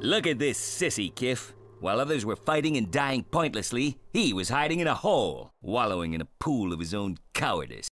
Look at this sissy, Kiff. While others were fighting and dying pointlessly, he was hiding in a hole, wallowing in a pool of his own cowardice.